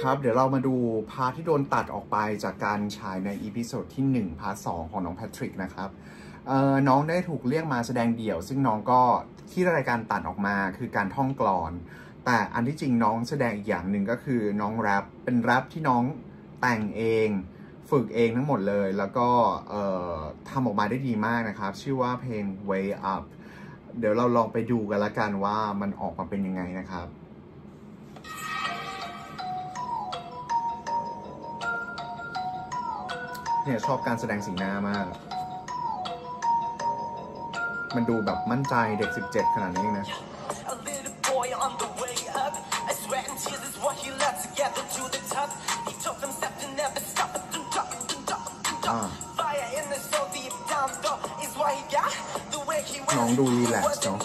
ครับเดี๋ยวเรามาดูพาร์ทที่โดนตัดออกไปจากการฉายในอีพิโซดที่1พาร์ท2ของน้องแพทริกนะครับน้องได้ถูกเรียกมาแสดงเดี่ยวซึ่งน้องก็ที่รายการตัดออกมาคือการท่องกลอนแต่อันที่จริงน้องแสดงอีกอย่างหนึ่งก็คือน้องแรปเป็นแรปที่น้องแต่งเองฝึกเองทั้งหมดเลยแล้วก็ทำออกมาได้ดีมากนะครับชื่อว่าเพลง Way Up เดี๋ยวเราลองไปดูกันละกันว่ามันออกมาเป็นยังไงนะครับเนี่ยชอบการแสดงสีหน้ามากมันดูแบบมั่นใจเด็ก17ขนาดนี้นะน้องดูรีแลกซ์เนาะ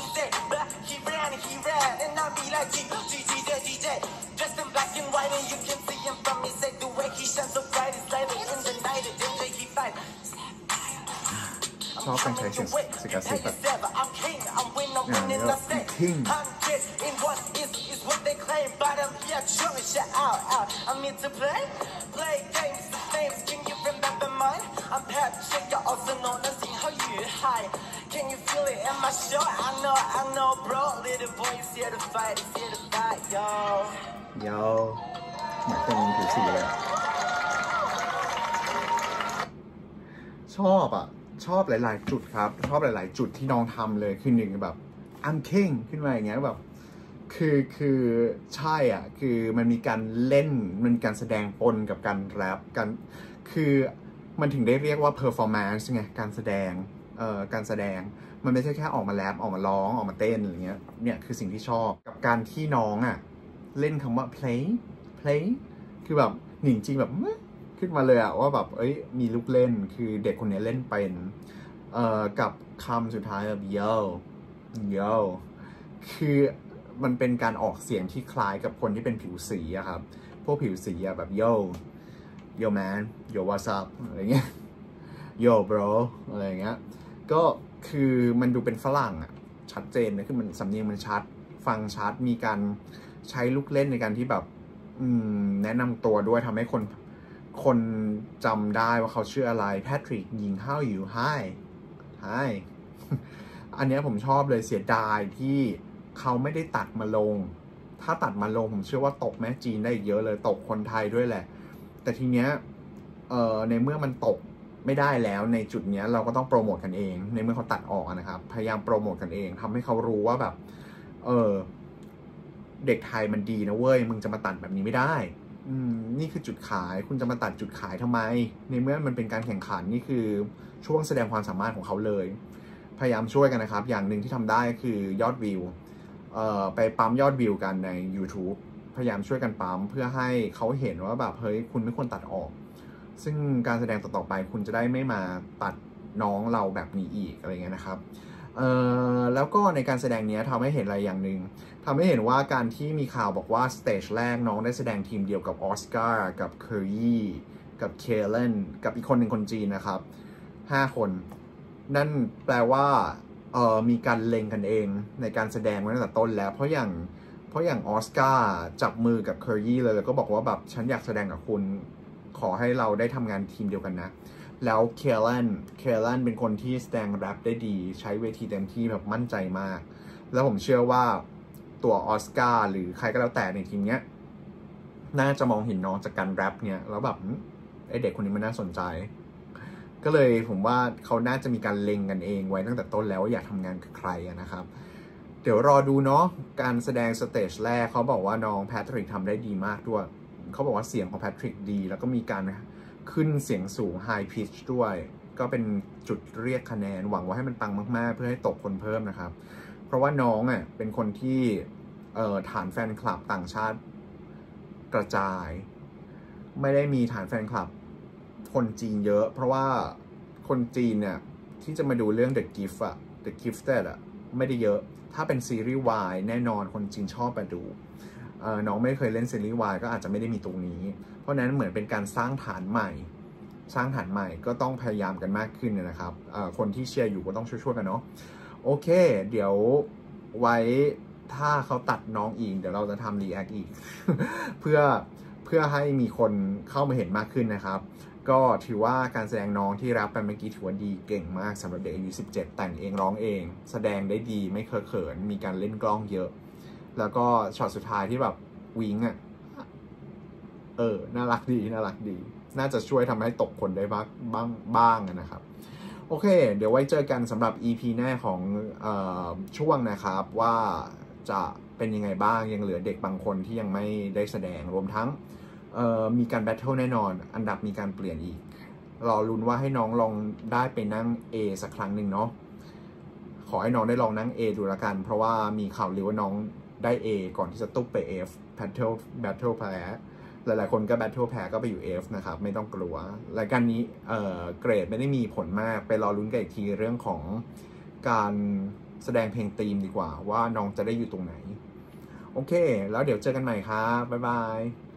ชอบการใช้เสียงสกัดซิปแบบนี่ก็ทิ้งCan you feel it in my show? I know, bro. Little boy is here to fight, is here to fight, yo. Yo. เหมือนคนผิวสีเลยชอบหลายๆจุดครับชอบหลายๆจุดที่น้องทำเลยคือหนึ่งแบบ I'm king ขึ้นมาอย่างเงี้ยแบบคือใช่อ่ะคือมันมีการเล่นมันมีการแสดงปนกับการแรปกันคือมันถึงได้เรียกว่า performance ไงการแสดงมันไม่ใช่แค่ออกมาแรปออกมาร้องออกมาเต้นอะไรเงี้ยเนี่ยคือสิ่งที่ชอบกับการที่น้องอ่ะเล่นคำว่า play คือแบบหนิงจริงแบบขึ้นมาเลยอะว่าแบบมีลูกเล่นคือเด็กคนนี้เล่นเป็นกับคำสุดท้ายแบบ yo คือมันเป็นการออกเสียงที่คล้ายกับคนที่เป็นผิวสีอะครับพวกผิวสีอะแบบ yo man yo what's up อะไรเงี้ย yo bro อะไรเงี้ยก็คือมันดูเป็นฝรั่งอะชัดเจนนะคือมันสำเนียงมันชัดฟังชัดมีการใช้ลูกเล่นในการที่แบบแนะนำตัวด้วยทำให้คนจำได้ว่าเขาชื่ออะไรแพทริกยิงเข้าอยู่ Hi อันนี้ผมชอบเลยเสียดายที่เขาไม่ได้ตัดมาลงถ้าตัดมาลงผมเชื่อว่าตกแม่จีนได้เยอะเลยตกคนไทยด้วยแหละแต่ทีเนี้ยในเมื่อมันตกไม่ได้แล้วในจุดนี้เราก็ต้องโปรโมทกันเองในเมื่อเขาตัดออกนะครับพยายามโปรโมทกันเองทำให้เขารู้ว่าแบบเด็กไทยมันดีนะเว้ยมึงจะมาตัดแบบนี้ไม่ได้นี่คือจุดขายคุณจะมาตัดจุดขายทำไมในเมื่อมันเป็นการแข่งขันนี่คือช่วงแสดงความสามารถของเขาเลยพยายามช่วยกันนะครับอย่างหนึ่งที่ทำได้คือยอดวิวไปปั๊มยอดวิวกันใน YouTube พยายามช่วยกันปั๊มเพื่อให้เขาเห็นว่าแบบเฮ้ยคุณไม่ควรตัดออกซึ่งการแสดงต่อไปคุณจะได้ไม่มาตัดน้องเราแบบนี้อีกอะไรเงี้ยนะครับแล้วก็ในการแสดงนี้ทำให้เห็นอะไรอย่างหนึ่งทำให้เห็นว่าการที่มีข่าวบอกว่าสเตจแรกน้องได้แสดงทีมเดียวกับออสการ์กับเคอรี่กับเคเลนกับอีกคนหนึ่งคนจีนนะครับ5คนนั่นแปลว่ามีการเล็งกันเองในการแสดงมาตั้งแต่ต้นแล้วเพราะอย่างออสการ์จับมือกับเคอรี่เลยแล้วก็บอกว่าแบบฉันอยากแสดงกับคุณขอให้เราได้ทำงานทีมเดียวกันนะแล้วเคเลนเป็นคนที่แสดงแรปได้ดีใช้เวทีเต็มที่แบบมั่นใจมากแล้วผมเชื่อว่าตัวออสการ์หรือใครก็แล้วแต่ในทีมเนี้ยน่าจะมองเห็นน้องจากการแรปเนี่ยแล้วแบบไอเด็กคนนี้มันน่าสนใจก็เลยผมว่าเขาน่าจะมีการเล็งกันเองไว้ตั้งแต่ต้นแล้วว่าอยากทำงานกับใครนะครับเดี๋ยวรอดูเนาะการแสดงสเตจแรกเขาบอกว่าน้องแพทริกทำได้ดีมากด้วยเขาบอกว่าเสียงของแพทริกดีแล้วก็มีการขึ้นเสียงสูง high pitch ด้วยก็เป็นจุดเรียกคะแนนหวังว่าให้มันปังมากๆเพื่อให้ตกคนเพิ่มนะครับเพราะว่าน้องเป็นคนที่ฐานแฟนคลับต่างชาติกระจายไม่ได้มีฐานแฟนคลับคนจีนเยอะเพราะว่าคนจีนเนี่ยที่จะมาดูเรื่อง The Gift The Gifted ไม่ได้เยอะถ้าเป็นซีรีส์วายแน่นอนคนจีนชอบมาดูน้องไม่เคยเล่นซีรีส์วายก็อาจจะไม่ได้มีตรงนี้เพราะนั้นเหมือนเป็นการสร้างฐานใหม่ก็ต้องพยายามกันมากขึ้นนะครับคนที่เชียร์อยู่ก็ต้องช่วยๆกันเนาะโอเคเดี๋ยวไว้ถ้าเขาตัดน้องอีกเดี๋ยวเราจะทำรีแอคอีก เพื่อพื่อให้มีคนเข้ามาเห็นมากขึ้นนะครับก็ถือว่าการแสดงน้องที่รับไปเมื่อกี้ถือว่าดีเก่งมากสำหรับเด็กอายุ17แต่งเองร้องเองแสดงได้ดีไม่เคอะเขินมีการเล่นกล้องเยอะแล้วก็ช็อตสุดท้ายที่แบบวิงอ่ะน่ารักดีน่าจะช่วยทำให้ตกคนได้บ้างนะครับโอเคเดี๋ยวไว้เจอกันสำหรับ EP หน้าของช่วงนะครับว่าจะเป็นยังไงบ้างยังเหลือเด็กบางคนที่ยังไม่ได้แสดงรวมทั้งมีการแบทเทิลแน่นอนอันดับมีการเปลี่ยนอีกรอลุ้นว่าให้น้องลองได้ไปนั่ง A สักครั้งหนึ่งเนาะขอให้น้องได้ลองนั่ง A ดูละกันเพราะว่ามีข่าวลือว่าน้องได้ A ก่อนที่จะตุ๊บไป F Battle แพ้หลายๆคนก็ Battle แพ้ก็ไปอยู่ F นะครับไม่ต้องกลัวรายการนี้เกรดไม่ได้มีผลมากไปรอลุ้นกันอีกทีเรื่องของการแสดงเพลงธีมดีกว่าว่าน้องจะได้อยู่ตรงไหนโอเคแล้วเดี๋ยวเจอกันใหม่ครับบ๊ายบาย